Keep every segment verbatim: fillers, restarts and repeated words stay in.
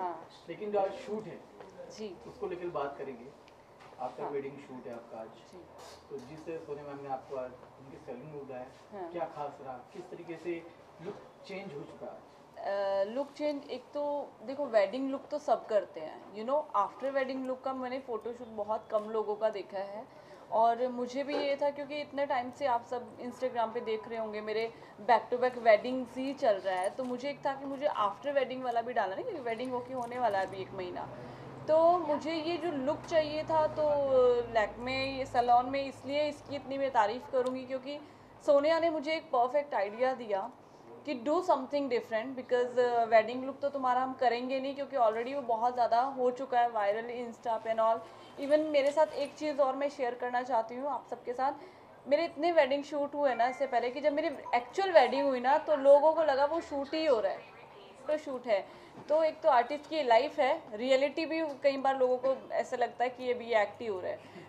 हाँ लेकिन जो आज शूट है जी उसको लेकर बात करेंगे। आपका हाँ। वेडिंग शूट है आपका आज, जी तो जिस सोने मैम ने आपको आज उनकी सैलून में बुलाया, हाँ। क्या खास रहा, किस तरीके से लुक चेंज हो चुका है? लुक चेंज, एक तो देखो वेडिंग लुक तो सब करते हैं, you know after wedding look का मैंने फ़ोटोशूट बहुत कम लोगों का देखा है। और मुझे भी ये था क्योंकि इतने टाइम से आप सब इंस्टाग्राम पे देख रहे होंगे मेरे बैक टू बैक वेडिंग्स ही चल रहा है, तो मुझे एक था कि मुझे आफ्टर वेडिंग वाला भी डालना, नहीं क्योंकि वेडिंग होके होने वाला है अभी एक महीना, तो मुझे ये जो लुक चाहिए था। तो लैक्मे सैलून में इसलिए इसकी इतनी मैं तारीफ़ करूँगी क्योंकि सोनिया ने मुझे एक परफेक्ट आइडिया दिया कि do something different, because wedding look तो तुम्हारा हम करेंगे नहीं क्योंकि ऑलरेडी वो बहुत ज़्यादा हो चुका है वायरल इंस्टा पे एंड ऑल। इवन मेरे साथ एक चीज़ और मैं शेयर करना चाहती हूँ आप सबके साथ, मेरे इतने वेडिंग शूट हुए ना इससे पहले कि जब मेरी एक्चुअल वेडिंग हुई ना तो लोगों को लगा वो शूट ही हो रहा है, तो शूट है। तो एक तो आर्टिस्ट की लाइफ है, रियलिटी भी कई बार लोगों को ऐसा लगता है कि ये भी एक्ट ही हो रहा है।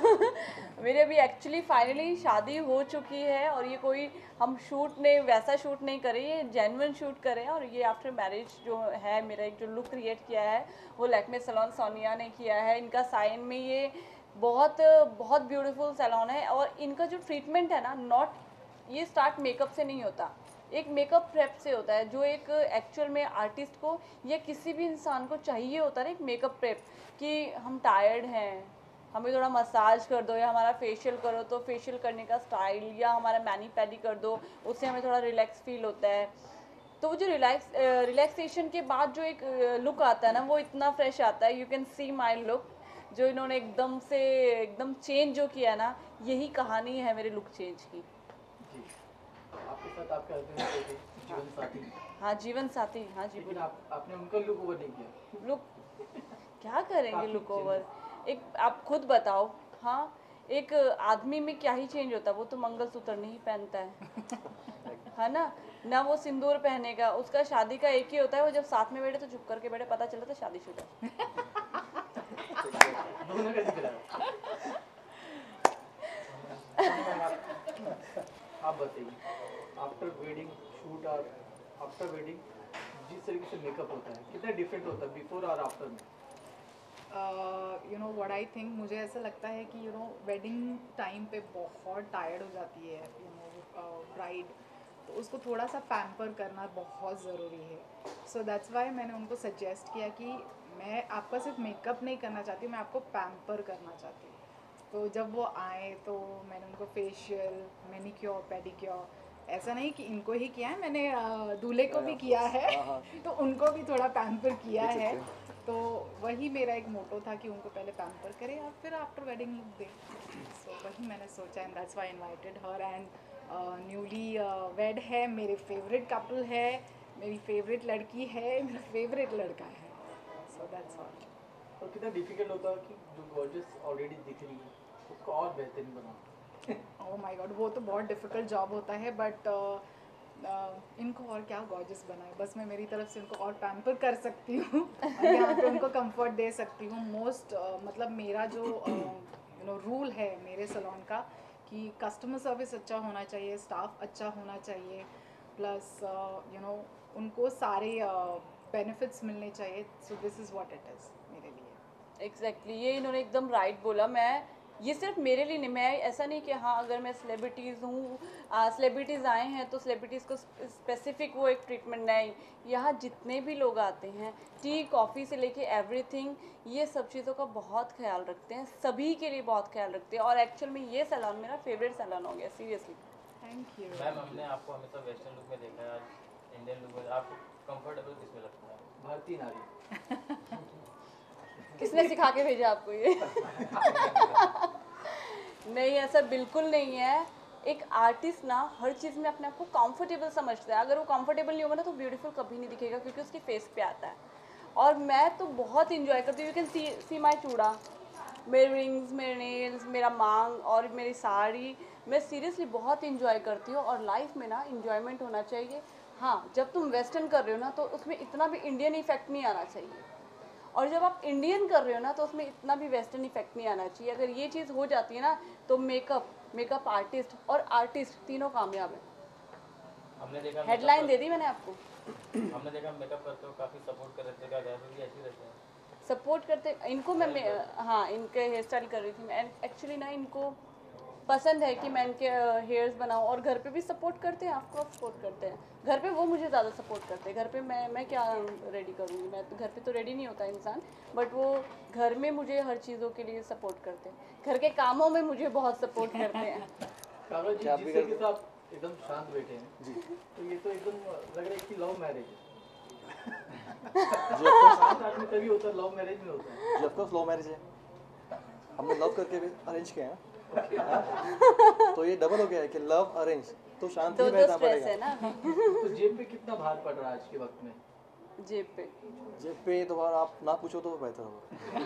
तो मेरी अभी एक्चुअली फाइनली शादी हो चुकी है और ये कोई हम शूट नहीं, वैसा शूट नहीं करे, ये जेन्युइन शूट करें। और ये आफ्टर मैरिज जो है मेरा एक जो लुक क्रिएट किया है वो लैक्मे सैलून सोनिया ने किया है। इनका साइन में ये बहुत बहुत ब्यूटीफुल सैलून है और इनका जो ट्रीटमेंट है ना, नॉट ये स्टार्ट मेकअप से नहीं होता, एक मेकअप प्रेप से होता है, जो एक एक्चुअल में आर्टिस्ट को या किसी भी इंसान को चाहिए होता है ना एक मेकअप प्रेप, कि हम टायर्ड हैं, हमें थोड़ा मसाज कर दो या हमारा फेशियल करो, तो फेशियल करने का स्टाइल या हमारा मैनी पैडी कर दो, उससे हमें थोड़ा रिलैक्स फील होता है। तो वो जो रिलैक्स रिलैक्सेशन के बाद जो एक लुक आता है ना वो इतना फ्रेश आता है। You can see my look, जो इन्होंने एकदम से एकदम चेंज जो किया ना, यही कहानी है मेरे लुक चेंज की। जी, आपके साथ आपके हस्बैंड थे, जीवन साथी। हाँ जीवन साथी, हाँ जी लेकिन बोलिए। आप आपने उनका लुक ओवर नहीं किया। लुक क्या करेंगे काफी लुक change ओवर, एक आप खुद बताओ। हाँ, एक आदमी में क्या ही चेंज होता है, वो तो मंगलसूत्र नहीं पहनता है है ना, ना वो सिंदूर पहनेगा, उसका शादी का एक ही होता है, वो जब साथ में बैठे तो चुप करके बैठे, पता चला तो शादीशुदा है। दोनों कैसे खिलाया? आप बताइए, आफ्टर वेडिंग शूट और आफ्टर वेडिंग जिस तरीके से मेकअप होता है कितना डिफरेंट होता है बिफोर और आफ्टर में? You know what I think, मुझे ऐसा लगता है कि यू नो वेडिंग टाइम पे बहुत टायर्ड हो जाती है यू नो ब्राइड, तो उसको थोड़ा सा पैम्पर करना बहुत ज़रूरी है। सो दैट्स वाई मैंने उनको सजेस्ट किया कि मैं आपका सिर्फ मेकअप नहीं करना चाहती, मैं आपको पैम्पर करना चाहती हूँ। तो जब वो आए तो मैंने उनको फेशियल, मैनिक्योर, पेडिक्योर, ऐसा नहीं कि इनको ही किया है, मैंने अ, दूल्हे को भी किया है तो उनको भी थोड़ा पैम्पर किया है। तो वही मेरा एक मोटो था कि उनको पहले पैम्पर करें और फिर आफ्टर वेडिंग लुक दें। सो so, वही मैंने सोचा and that's why invited her. And newly wed है, मेरे फेवरेट कपल है, मेरी फेवरेट लड़की है, मेरा फेवरेट लड़का है। So that's all. तो कितना डिफिकल्ट होता है कि जो गॉर्जियस ऑलरेडी दिख रही है उसको और बेहतरीन बनाना? ओह माय गॉड, वो तो बहुत डिफ़िकल्ट जॉब होता है, बट uh, इनको और क्या गॉर्जियस बनाए, बस मैं मेरी तरफ से उनको और पैम्पर कर सकती हूँ और यहाँ पे उनको कंफर्ट दे सकती हूँ। मोस्ट uh, मतलब मेरा जो यू नो रूल है मेरे सैलून का कि कस्टमर सर्विस अच्छा होना चाहिए, स्टाफ अच्छा होना चाहिए, प्लस यू नो उनको सारे बेनिफिट्स uh, मिलने चाहिए। So this is what it is मेरे लिए। एग्जैक्टली exactly, ये इन्होंने एकदम राइट बोला। मैं ये सिर्फ मेरे लिए नहीं, मैं ऐसा नहीं कि हाँ अगर मैं सेलिब्रिटीज़ हूँ, सेलिब्रिटीज़ आए हैं तो सेलिब्रिटीज़ को स्पेसिफिक वो एक ट्रीटमेंट नहीं, यहाँ जितने भी लोग आते हैं टी कॉफ़ी से लेके एवरीथिंग, ये सब चीज़ों का बहुत ख्याल रखते हैं, सभी के लिए बहुत ख्याल रखते हैं। और एक्चुअल में ये सैलून मेरा फेवरेट सैलून हो गया सीरियसली। थैंक यू मैम, हमने आपको हमेशा वेस्टर्न लुक में देखा है, आज इंडियन लुक में आपको कंफर्टेबल किसमें लगता है? भारतीय नारी। किसने सिखा के भेजा आपको ये? नहीं, ऐसा बिल्कुल नहीं है। एक आर्टिस्ट ना हर चीज़ में अपने आप को कंफर्टेबल समझता है, अगर वो कंफर्टेबल नहीं होगा ना तो ब्यूटीफुल कभी नहीं दिखेगा, क्योंकि उसके फेस पे आता है। और मैं तो बहुत इंजॉय करती हूँ, यू कैन सी सी माई चूड़ा, मेरे रिंग्स, मेरे नेल्स, मेरा मांग और मेरी साड़ी, मैं सीरियसली बहुत इंजॉय करती हूँ। और लाइफ में ना इंजॉयमेंट होना चाहिए। हाँ, जब तुम वेस्टर्न कर रहे हो ना तो उसमें इतना भी इंडियन इफेक्ट नहीं आना चाहिए, और जब आप इंडियन कर रहे हो ना तो उसमें इतना भी वेस्टर्न इफेक्ट नहीं आना चाहिए। अगर ये चीज़ हो जाती है ना तो मेकअप मेकअप आर्टिस्ट और आर्टिस्ट तीनों कामयाब है। हमने देखा हेडलाइन दे दी मैंने आपको। हमने देखा मेकअप करते हो काफ़ी सपोर्ट कर रहे थे, क्या घर पे भी ऐसे ही रहते हैं? सपोर्ट करते इनको मैं, मैं हाँ इनके हेयर स्टाइल कर रही थी मैं एक्चुअली ना, इनको पसंद है कि मैं इनके हेयर्स बनाऊं, और घर पे भी सपोर्ट करते हैं, आपको सपोर्ट करते हैं घर पे, वो मुझे ज़्यादा सपोर्ट करते हैं। घर पे मैं मैं क्या रेडी करूँगी, मैं तो घर पे तो रेडी नहीं होता इंसान, बट वो घर में मुझे हर चीज़ों के लिए सपोर्ट करते हैं, घर के कामों में मुझे बहुत सपोर्ट करते हैं। काव्या जी, जिस तरीके से आप एकदम शांत बैठे हैं जी, तो ये तो एकदम लग रहा है कि लव मैरिज है। शांत आदमी तभी होता है, लव मैरिज में होता है जी। ऑफ कोर्स लव मैरिज है, हमने लव करके भी अरेंज किया है। तो ये डबल हो गया है कि लव अरेंज, तो शांति दो में दो स्ट्रेस है ना। तो जेब पे कितना भार पड़ रहा है आज के वक्त में? जेब पे जेब पे तो बार आप ना पूछो तो बेहतर होगा।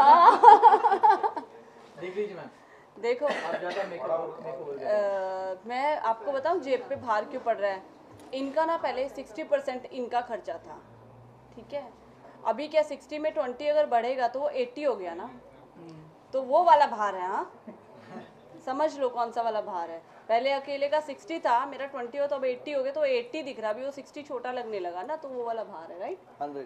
देख लीजिए मैम, देखो आप ज़्यादा मेकअप मेकअप अ, मैं आपको बताऊं जेब पे भार क्यों पड़ रहा है। इनका ना पहले सिक्सटी परसेंट इनका खर्चा था, ठीक है, अभी क्या सिक्सटी में ट्वेंटी अगर बढ़ेगा तो वो एट्टी हो गया ना, तो वो वाला भार है। हाँ समझ लो कौन सा वाला भार है। पहले अकेले का सिक्सटी था, मेरा ट्वेंटी हो तो अब एट्टी हो गया, तो एट्टी दिख रहा, अभी वो सिक्सटी छोटा लगने लगा ना, तो वो वाला भार है, राइट। हंड्रेड।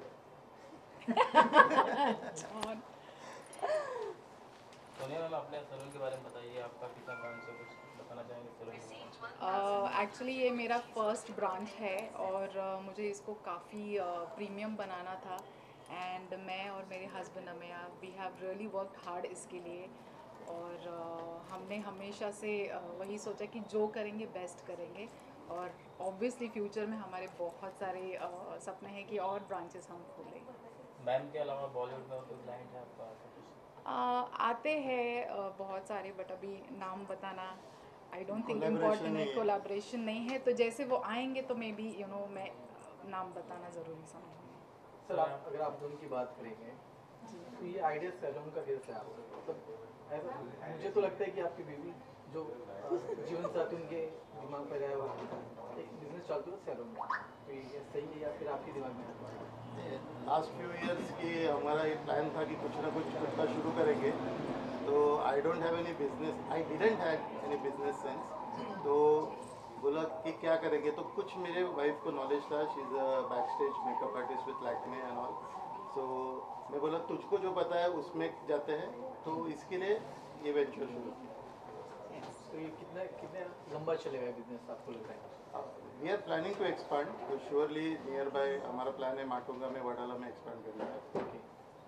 सोनिया मैम, अपने सलून के बारे में बताइए, आपका कितना ब्रांच है, कुछ बताना चाहेंगे सलून? एक्चुअली ये मेरा फर्स्ट ब्रांच है और uh, मुझे इसको काफ़ी प्रीमियम uh, बनाना था, एंड मैं और मेरे husband Ameya we have really worked hard इसके लिए, और uh, हमने हमेशा से uh, वही सोचा कि जो करेंगे बेस्ट करेंगे, और ऑब्वियसली फ्यूचर में हमारे बहुत सारे uh, सपने हैं कि और ब्रांचेस हम खोलें। मैम के अलावा बॉलीवुड में कोई क्लाइंट है आपका? uh, आते हैं uh, बहुत सारे, बट अभी नाम बताना आई डोंट थिंक इम्पॉर्टेंट है, कोलैबोरेशन नहीं है, तो जैसे वो आएंगे तो मे बी यू नो मैं नाम बताना ज़रूरी समझूंगी। सर आप अगर आप दोनों की बात करेंगे तो ये आइडिया सैलून का कैसे है आपका? मतलब ऐसा मुझे तो लगता है कि आपकी बीवी जो जीवन साथी उनके दिमाग पर आया हुआ एक बिजनेस चालू है सैलून में, तो ये सही है या फिर आपके दिमाग में? लास्ट फ्यू इयर्स की हमारा ये प्लान था कि कुछ ना कुछ खुद का शुरू करेंगे, तो I don't have any business, I didn't have any business sense, तो बोला कि क्या करेंगे, तो कुछ मेरे वाइफ को नॉलेज था, she is a back stage makeup artist with Lakme and all, so मैं बोला तुझको जो पता है उसमें जाते हैं, तो इसके लिए ये वेंचर शुरू किया। तो ये कितना कितना लंबा चलेगा बिजनेस आपको लग रहा है? We are planning to expand, तो श्योरली नियर बाय हमारा प्लान है माटुंगा में, वडाला में एक्सपांड करना है। ओके,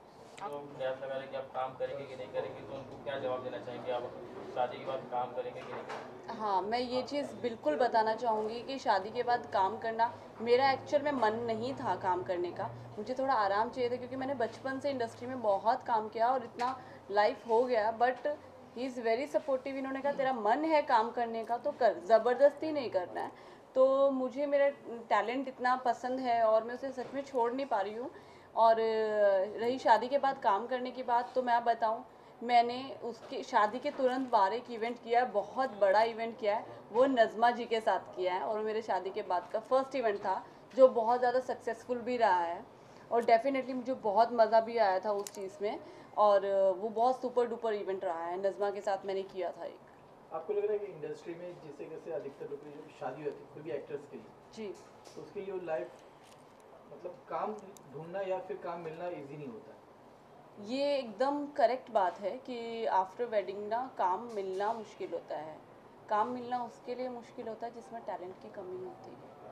तो प्रयास लगा रहे कि आप काम करेंगे कि नहीं करेंगे, तो उनको क्या जवाब देना चाहेंगे, आप शादी के बाद काम करेंगे कि नहीं करेंगे? हाँ मैं ये चीज़ बिल्कुल बताना चाहूँगी कि शादी के बाद काम करना, मेरा एक्चुअल में मन नहीं था काम करने का, मुझे थोड़ा आराम चाहिए था, क्योंकि मैंने बचपन से इंडस्ट्री में बहुत काम किया और इतना लाइफ हो गया, but he is very supportive. इन्होंने कहा तेरा मन है काम करने का तो कर, ज़बरदस्ती नहीं करना है। तो मुझे मेरा टैलेंट इतना पसंद है और मैं उसे सच में छोड़ नहीं पा रही हूँ। और रही शादी के बाद काम करने की बात, तो मैं बताऊँ, मैंने उसके शादी के तुरंत बाद एक इवेंट किया है, बहुत बड़ा इवेंट किया है, वो नज़मा जी के साथ किया है, और मेरे शादी के बाद का फर्स्ट इवेंट था जो बहुत ज़्यादा सक्सेसफुल भी रहा है, और डेफिनेटली मुझे बहुत मज़ा भी आया था उस चीज़ में, और वो बहुत सुपर डुपर इवेंट रहा है, नज़मा के साथ मैंने किया था एक। आपको लग रहा है कि इंडस्ट्री में जिससे कैसे अधिकतर लोग की जो शादी होती है कोई भी एक्टर्स की जी, तो उसके लिए वो लाइफ मतलब काम ढूंढना या फिर काम मिलना इजी नहीं होता है? ये एकदम करेक्ट बात है कि आफ्टर वेडिंग ना काम मिलना मुश्किल होता है। काम मिलना उसके लिए मुश्किल होता है जिसमें टैलेंट की कमी होती है।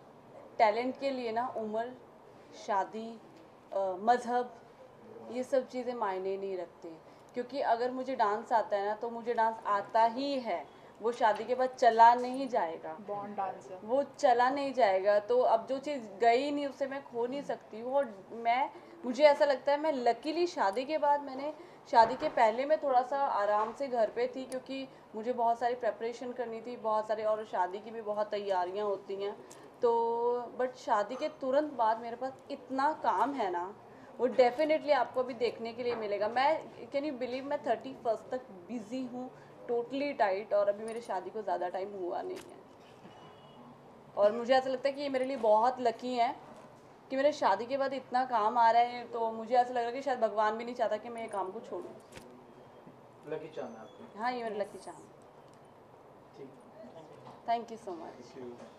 टैलेंट के लिए ना उम्र, शादी, मज़हब, ये सब चीज़ें मायने नहीं रखती, क्योंकि अगर मुझे डांस आता है ना तो मुझे डांस आता ही है, वो शादी के बाद चला नहीं जाएगा, बॉन्ड डांसर वो चला नहीं जाएगा। तो अब जो चीज़ गई नहीं उसे मैं खो नहीं सकती हूँ। और मैं मुझे ऐसा लगता है मैं लकीली शादी के बाद, मैंने शादी के पहले मैं थोड़ा सा आराम से घर पे थी, क्योंकि मुझे बहुत सारी प्रेपरेशन करनी थी, बहुत सारे, और शादी की भी बहुत तैयारियाँ होती हैं, तो बट शादी के तुरंत बाद मेरे पास इतना काम है ना, वो डेफिनेटली आपको अभी देखने के लिए मिलेगा। मैं कैन यू बिलीव मैं थर्टी फर्स्ट तक बिज़ी हूँ, टोटली टाइट, और अभी मेरी शादी को ज़्यादा टाइम हुआ नहीं है। और मुझे ऐसा लगता है कि ये मेरे लिए बहुत लकी है कि मेरे शादी के बाद इतना काम आ रहा है, तो मुझे ऐसा लग रहा है कि शायद भगवान भी नहीं चाहता कि मैं ये काम को छोड़ूं। लकी चाहना आपको? हाँ, ये मेरा लकी चाहना। ठीक, thank you so much. Thank you.